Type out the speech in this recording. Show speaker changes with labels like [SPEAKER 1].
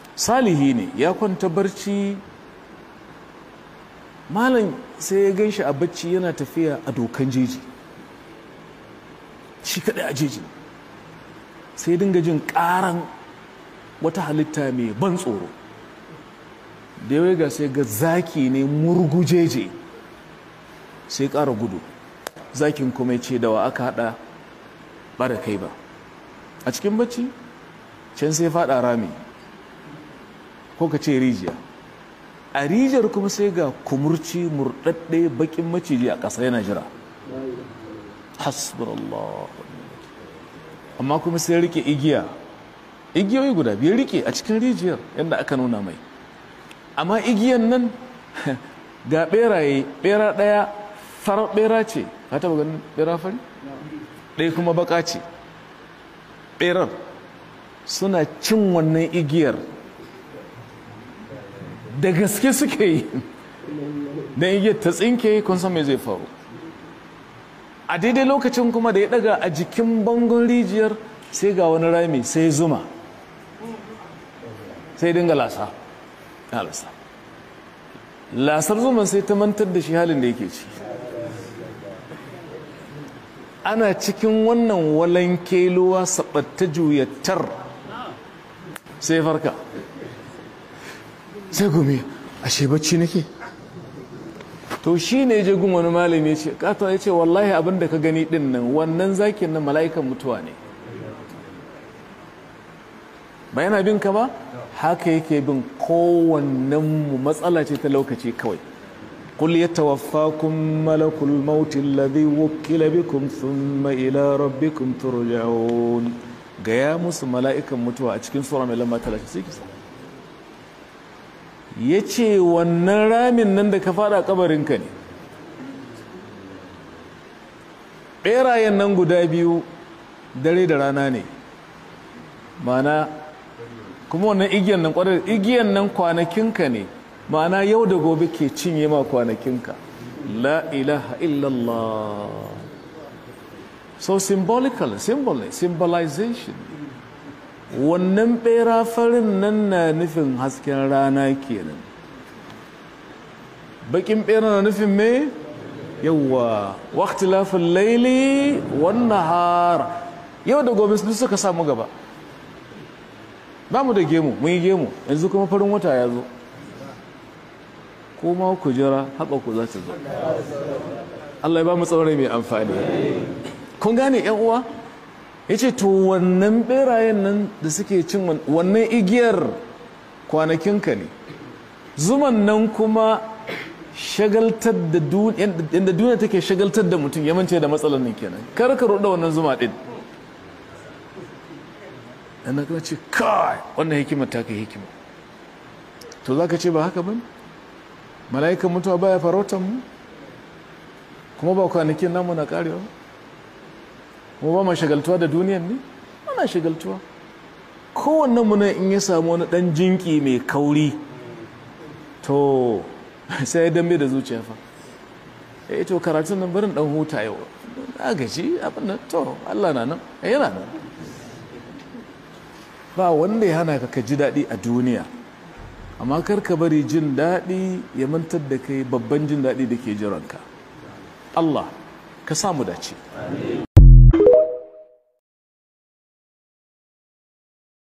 [SPEAKER 1] salihi ne ya kwanta barci, malam sai ya gan shi a bacci yana tafiya a dokan jeji, shi kaɗai a jeji, sai dinga jin ƙaran wata halitta mai ban tsoro. Da yawai ga sai ga zaki ne murgujeje, sai ƙara gudu. Zakin kuma ce da wa aka haɗa ba da kai ba. A cikin bacci can sai faɗa rami ko ka ce rijiya. A rijiyar kuma sai ga kumurci murɗaɗɗe bakin maciji a ƙasa yana jira. Hasbunallah. Amma kuma sai rike igiyoyi guda biyar rike a cikin rijiyar yadda aka nuna mai. Amma igiyan nan ga ɓeraye, ɓera ɗaya farar ɓera ce, ka taɓa ganin ɓera fari? Ɗaya kuma baka ce. Ɓerar suna cin wannan igiyar da gaske suke yi, don igiyar ta tsinke kun san me zai faru. A daidai lokacin kuma da ya daga a jikin bangon rijiyar sai ga wani rami sai zuma, sai dinga lasar zuman sai ta mantar da shi halin da yake ci. Ana cikin wannan walankeluwa saɓatta juyatar sai farka, sai gumi ashe bacci nake. To shi ne je gun wani malami ya ce kato ya ce wallahi abinda ka gani din nan wannan zakin nan mala'ikan mutuwa ne, ba yana bin ka ba haka yake bin kowannen mu, matsala ce ta lokaci kawai. qul yatawaffakum malakul maut alladhi wukkila bikum thumma ila rabbikum turja'un. Gaya musu mala'ikan mutuwa a cikin sura mai lamba 36 ya ce wannan ramin nan da ka fada kabarinka ne. ɓerayen nan guda biyu dare da rana ne, mana kuma wannan igiyan nan kwarar igiyan nan kwanakinka ne, ma'ana yau da gobe ke cinye ma kwanakinka. La ilaha illallah. So symbolization. Wannan ɓera farin nan na nufin hasken rana kenan, bakin ɓera na nufin me? Yawwa waqtilafil laili wan nahar. Yau da gobe su suka samu gaba. Ba mu da gemu, mun yi gemu, yanzu kuma farin wata ya zo. Kuma ku jira haka ku za ta zo. Allah ya ba mu tsaurai mai amfani. Kun gane ƴan uwa? Ya ce to wannan ɓerayen nan da suke cin wannan igiyar kwanakinka ne, zuman nan kuma shagaltar da duniya take shagaltar da mutum ya mance da matsalar nan kenan. Kar ka roɗa wannan zuma ɗin. Ana kuma ce kai wannan hikimar ta kai hikima. To za ka ce ba haka ba ne? Mala'ikan mutuwa baya farautar mu kuma ba kwanakin namu na karewa, mu ba ma shagaltuwa da duniyan ne? Ana shagaltuwa. Kowannen mu in ya samu wani dan jinki mai kauri to sai ya dambe da zuciya fa. To karatun nan barin dan huta yau, na gaji abin nan, to Allah na nan yana nan. Ba wanda ya hana ka ji daɗi a duniya, amma kar ka bari jin daɗi ya mantar da kai babban jin daɗi da ke jiranka. Allah ka samu dace.